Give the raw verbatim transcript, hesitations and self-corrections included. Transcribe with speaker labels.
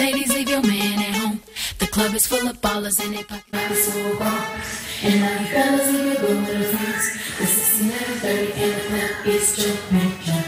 Speaker 1: Ladies, leave your man at home. The club is full of ballers and they pocket like it's so ball. And now you fellas leave your girl with her friends. It's sixteen thirty and the club is jumping.